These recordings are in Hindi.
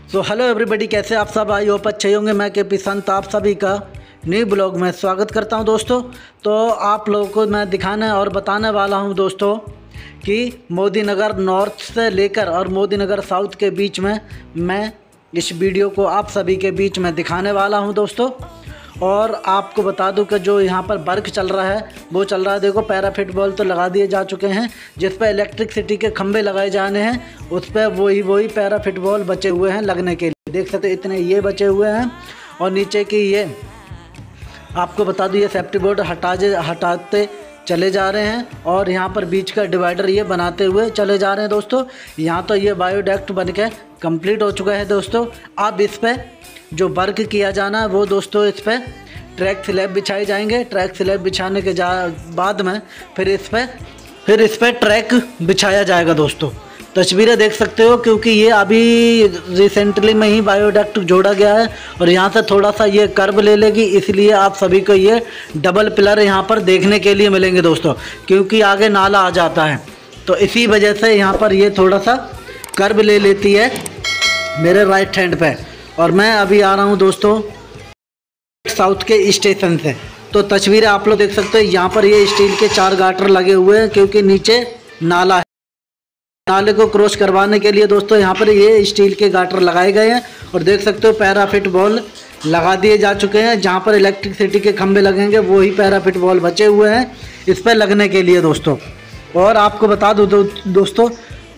सो हेलो एवरीबॉडी, कैसे आप सब? आई होप अच्छे होंगे। मैं के पी संत आप सभी का न्यू ब्लॉग में स्वागत करता हूं दोस्तों। तो आप लोगों को मैं दिखाने और बताने वाला हूं दोस्तों कि मोदी नगर नॉर्थ से लेकर और मोदी नगर साउथ के बीच में मैं इस वीडियो को आप सभी के बीच में दिखाने वाला हूं दोस्तों। और आपको बता दूं कि जो यहाँ पर वर्क चल रहा है वो चल रहा है, देखो पैराफिट बॉल तो लगा दिए जा चुके हैं, जिस पर इलेक्ट्रिसिटी के खंभे लगाए जाने हैं उस पर वही पैराफिट बॉल बचे हुए हैं लगने के लिए। देख सकते इतने ये बचे हुए हैं। और नीचे की ये आपको बता दूं, ये सेफ्टी बोर्ड हटाते चले जा रहे हैं और यहाँ पर बीच का डिवाइडर ये बनाते हुए चले जा रहे हैं दोस्तों। यहाँ तो ये बायोडक्ट बन के कम्प्लीट हो चुका है दोस्तों। अब इस पर जो वर्क किया जाना है वो दोस्तों, इस पर ट्रैक स्लैब बिछाए जाएंगे। ट्रैक स्लैब बिछाने के बाद में फिर इस पर ट्रैक बिछाया जाएगा दोस्तों। तस्वीरें देख सकते हो, क्योंकि ये अभी रिसेंटली में ही बायोडक्ट जोड़ा गया है और यहाँ से थोड़ा सा ये कर्व ले लेगी, इसलिए आप सभी को ये डबल पिलर यहाँ पर देखने के लिए मिलेंगे दोस्तों, क्योंकि आगे नाला आ जाता है तो इसी वजह से यहाँ पर ये थोड़ा सा कर्व ले लेती है मेरे राइट हैंड पे। और मैं अभी आ रहा हूँ दोस्तों साउथ के स्टेशन से। तो तस्वीरें आप लोग देख सकते हो, यहाँ पर ये स्टील के 4 गाटर लगे हुए हैं, क्योंकि नीचे नाला है। नाले को क्रॉस करवाने के लिए दोस्तों यहाँ पर ये स्टील के गाटर लगाए गए हैं। और देख सकते हो पैराफिट बॉल लगा दिए जा चुके हैं। जहाँ पर इलेक्ट्रिसिटी के खंभे लगेंगे वही पैराफिट बॉल बचे हुए हैं इस पर लगने के लिए दोस्तों। और आपको बता दूँ दोस्तों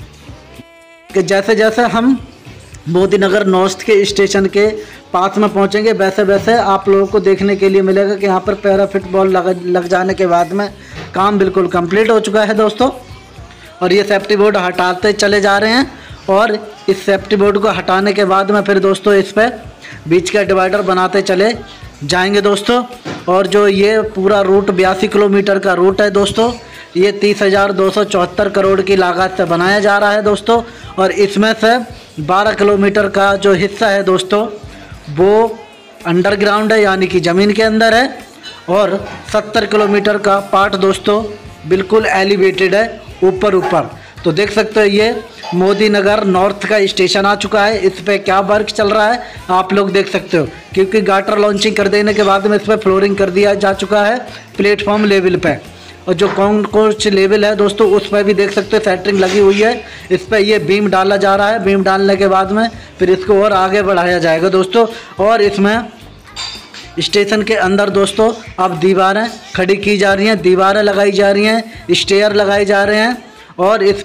कि जैसे जैसे हम मोदी नगर नॉर्थ के स्टेशन के पास में पहुंचेंगे वैसे वैसे आप लोगों को देखने के लिए मिलेगा कि यहाँ पर पैराफिट बॉल लग जाने के बाद में काम बिल्कुल कंप्लीट हो चुका है दोस्तों। और ये सेफ्टी बोर्ड हटाते चले जा रहे हैं और इस सेफ्टी बोर्ड को हटाने के बाद में फिर दोस्तों इस पर बीच का डिवाइडर बनाते चले जाएंगे दोस्तों। और जो ये पूरा रूट 82 किलोमीटर का रूट है दोस्तों, ये 30,274 करोड़ की लागत से बनाया जा रहा है दोस्तों। और इसमें से 12 किलोमीटर का जो हिस्सा है दोस्तों वो अंडरग्राउंड है, यानी कि ज़मीन के अंदर है। और 70 किलोमीटर का पार्ट दोस्तों बिल्कुल एलिवेटेड है, ऊपर। तो देख सकते हो ये मोदी नगर नॉर्थ का स्टेशन आ चुका है। इस पर क्या वर्क चल रहा है आप लोग देख सकते हो, क्योंकि गाटर लॉन्चिंग कर देने के बाद में इस पर फ्लोरिंग कर दिया जा चुका है प्लेटफॉर्म लेवल पे। और जो कॉन्कोर्स लेवल है दोस्तों उस पर भी देख सकते हो सेंटरिंग लगी हुई है। इस पर ये बीम डाला जा रहा है। बीम डालने के बाद में फिर इसको और आगे बढ़ाया जाएगा दोस्तों। और इसमें स्टेशन के अंदर दोस्तों अब दीवारें खड़ी की जा रही हैं, दीवारें लगाई जा रही हैं, स्टेयर लगाए जा रहे हैं। और इस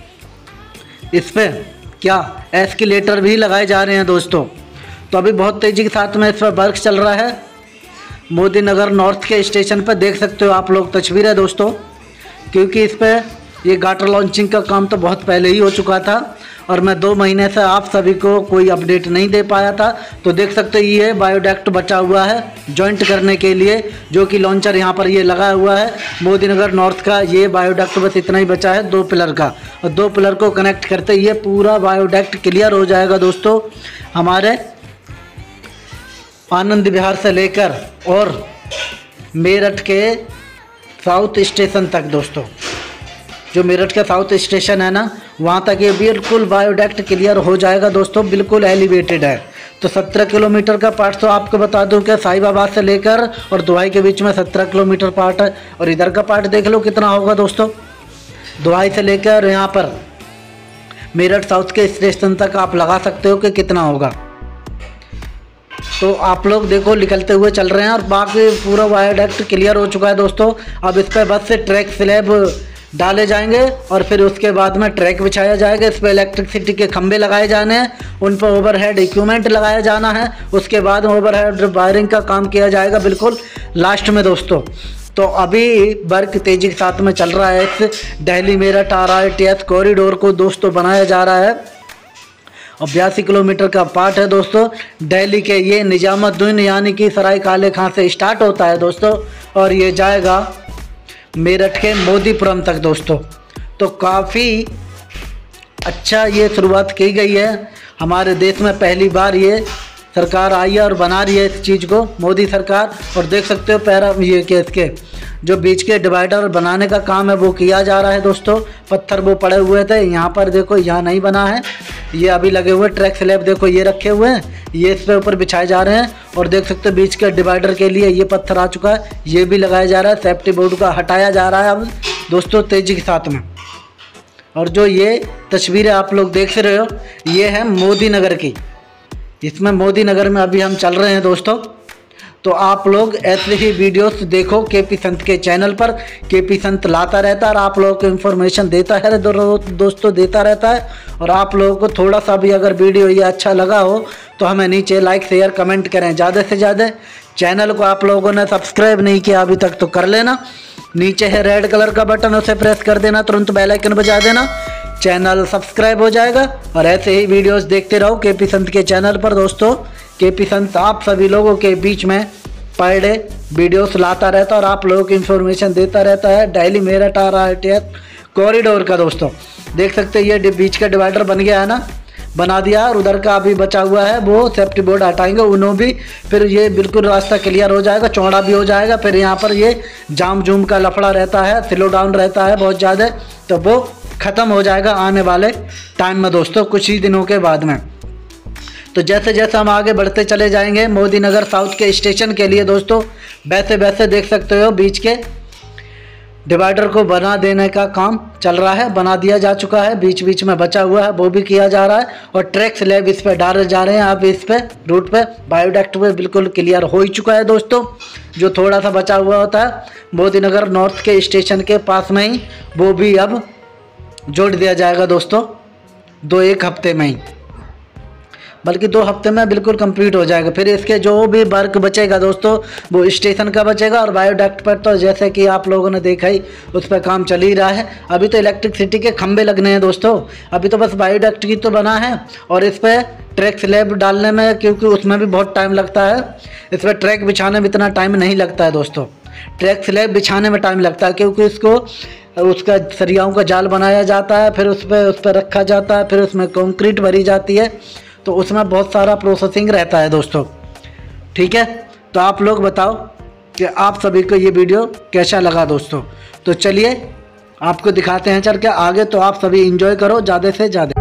पर क्या एस्केलेटर भी लगाए जा रहे हैं दोस्तों। तो अभी बहुत तेज़ी के साथ में इस पर वर्क चल रहा है मोदी नगर नॉर्थ के स्टेशन पर। देख सकते हो आप लोग तस्वीरें दोस्तों, क्योंकि इस पर ये गाटर लॉन्चिंग का काम तो बहुत पहले ही हो चुका था और मैं 2 महीने से आप सभी को कोई अपडेट नहीं दे पाया था। तो देख सकते हो ये बायोडक्ट बचा हुआ है जॉइंट करने के लिए, जो कि लॉन्चर यहाँ पर ये लगा हुआ है मोदी नगर नॉर्थ का। ये बायोडक्ट बस इतना ही बचा है 2 पिलर का, और 2 पिलर को कनेक्ट करते ये पूरा बायोडक्ट क्लियर हो जाएगा दोस्तों हमारे आनंद विहार से लेकर और मेरठ के साउथ स्टेशन तक दोस्तों। जो मेरठ का साउथ स्टेशन है ना, वहाँ तक ये बिल्कुल बायोडक्ट क्लियर हो जाएगा दोस्तों, बिल्कुल एलिवेटेड है। तो 17 किलोमीटर का पार्ट तो आपको बता दूं कि साहिबाबाद से लेकर और दुहाई के बीच में 17 किलोमीटर पार्ट है। और इधर का पार्ट देख लो कितना होगा दोस्तों, दुहाई से लेकर यहाँ पर मेरठ साउथ के स्टेशन तक आप लगा सकते हो कि कितना होगा। तो आप लोग देखो निकलते हुए चल रहे हैं और बाकी पूरा वायोडक्ट क्लियर हो चुका है दोस्तों। अब इस पर बस से ट्रैक स्लैब डाले जाएंगे और फिर उसके बाद में ट्रैक बिछाया जाएगा। इस पर इलेक्ट्रिसिटी के खंभे लगाए जाने हैं, उन पर ओवरहेड इक्विपमेंट लगाया जाना है। उसके बाद ओवरहेड वायरिंग का काम किया जाएगा बिल्कुल लास्ट में दोस्तों। तो अभी वर्क तेज़ी के साथ में चल रहा है। इस दिल्ली मेरठ RRTS कॉरिडोर को दोस्तों बनाया जा रहा है और 82 किलोमीटर का पार्ट है दोस्तों। दिल्ली के ये निजामुद्दीन यानी कि सराय काले खां से स्टार्ट होता है दोस्तों और ये जाएगा मेरठ के मोदीपुरम तक दोस्तों। तो काफ़ी अच्छा ये शुरुआत की गई है। हमारे देश में पहली बार ये सरकार आई है और बना रही है इस चीज़ को, मोदी सरकार। और देख सकते हो पैरा ये कि इसके जो बीच के डिवाइडर बनाने का काम है वो किया जा रहा है दोस्तों। पत्थर वो पड़े हुए थे, यहाँ पर देखो यहाँ नहीं बना है, ये अभी लगे हुए ट्रैक स्लैब देखो ये रखे हुए हैं, ये इस पे ऊपर बिछाए जा रहे हैं। और देख सकते हो बीच के डिवाइडर के लिए ये पत्थर आ चुका है, ये भी लगाया जा रहा है। सेफ्टी बोर्ड का हटाया जा रहा है अब दोस्तों तेज़ी के साथ में। और जो ये तस्वीरें आप लोग देख रहे हो ये है मोदी नगर की, इसमें मोदी नगर में अभी हम चल रहे हैं दोस्तों। तो आप लोग ऐसे ही वीडियोस देखो केपी संत के चैनल पर। केपी संत लाता रहता है और आप लोगों को इन्फॉर्मेशन देता है दोस्तों, देता रहता है। और आप लोगों को थोड़ा सा भी अगर वीडियो ये अच्छा लगा हो तो हमें नीचे लाइक शेयर कमेंट करें ज़्यादा से ज़्यादा। चैनल को आप लोगों ने सब्सक्राइब नहीं किया अभी तक तो कर लेना, नीचे है रेड कलर का बटन, उसे प्रेस कर देना, तुरंत बेल आइकन बजा देना, चैनल सब्सक्राइब हो जाएगा। और ऐसे ही वीडियोस देखते रहो केपी संत के चैनल पर दोस्तों। केपी संत आप सभी लोगों के बीच में पर डे वीडियोस लाता रहता है और आप लोगों को इन्फॉर्मेशन देता रहता है। डेली मेरठ आ रहा है कॉरिडोर का दोस्तों, देख सकते हैं ये बीच का डिवाइडर बन गया है ना, बना दिया। और उधर का अभी बचा हुआ है वो सेफ्टी बोर्ड हटाएंगे उन्हों भी, फिर ये बिल्कुल रास्ता क्लियर हो जाएगा, चौड़ा भी हो जाएगा। फिर यहाँ पर ये जाम जूम का लफड़ा रहता है, स्लो डाउन रहता है बहुत ज़्यादा, तो वो ख़त्म हो जाएगा आने वाले टाइम में दोस्तों, कुछ ही दिनों के बाद में। तो जैसे जैसे हम आगे बढ़ते चले जाएंगे मोदी नगर साउथ के स्टेशन के लिए दोस्तों, वैसे वैसे देख सकते हो बीच के डिवाइडर को बना देने का काम चल रहा है, बना दिया जा चुका है। बीच बीच में बचा हुआ है वो भी किया जा रहा है। और ट्रैक स्लैब इस पर डाले जा रहे हैं अब, इस पे रूट पे बायोडक्ट पे बिल्कुल क्लियर हो ही चुका है दोस्तों। जो थोड़ा सा बचा हुआ होता है मोदी नगर नॉर्थ के स्टेशन के पास में ही, वो भी अब जोड़ दिया जाएगा दोस्तों 2-1 हफ्ते में ही, बल्कि 2 हफ्ते में बिल्कुल कंप्लीट हो जाएगा। फिर इसके जो भी वर्क बचेगा दोस्तों वो स्टेशन का बचेगा। और बायोडक्ट पर तो जैसे कि आप लोगों ने देखा ही उस पर काम चल ही रहा है। अभी तो इलेक्ट्रिसिटी के खंभे लगने हैं दोस्तों, अभी तो बस बायोडक्ट की तो बना है। और इस पर ट्रैक स्लैब डालने में, क्योंकि उसमें भी बहुत टाइम लगता है, इस पर ट्रैक बिछाने में इतना टाइम नहीं लगता है दोस्तों। ट्रैक स्लैब बिछाने में टाइम लगता है क्योंकि इसको उसका सरियाओं का जाल बनाया जाता है, फिर उस पर रखा जाता है, फिर उसमें कंक्रीट भरी जाती है, तो उसमें बहुत सारा प्रोसेसिंग रहता है दोस्तों। ठीक है, तो आप लोग बताओ कि आप सभी को ये वीडियो कैसा लगा दोस्तों। तो चलिए आपको दिखाते हैं चल के आगे, तो आप सभी एंजॉय करो ज़्यादा से ज़्यादा।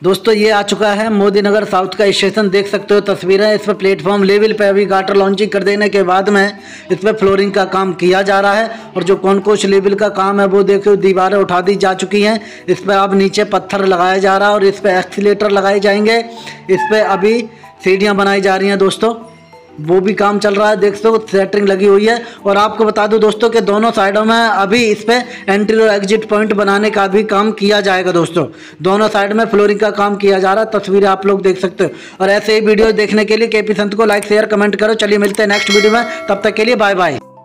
दोस्तों ये आ चुका है मोदी नगर साउथ का स्टेशन, देख सकते हो तस्वीरें। इस पर प्लेटफॉर्म लेवल पे अभी गाटर लॉन्चिंग कर देने के बाद में इस पर फ्लोरिंग का काम किया जा रहा है। और जो कॉन्कोर्स लेवल का काम है वो देखो, दीवारें उठा दी जा चुकी हैं। इस पर अब नीचे पत्थर लगाया जा रहा है और इस पर एक्सीलेटर लगाए जाएंगे। इस पर अभी सीढ़ियाँ बनाई जा रही हैं दोस्तों, वो भी काम चल रहा है। देख सकते हो सेटरिंग लगी हुई है। और आपको बता दूं दोस्तों कि दोनों साइडों में अभी इस पे एंट्री और एग्जिट पॉइंट बनाने का भी काम किया जाएगा दोस्तों। दोनों साइड में फ्लोरिंग का काम किया जा रहा है, तस्वीरें आप लोग देख सकते हो। और ऐसे ही वीडियो देखने के लिए केपी संत को लाइक शेयर कमेंट करो। चलिए मिलते हैं नेक्स्ट वीडियो में, तब तक के लिए बाय बाय।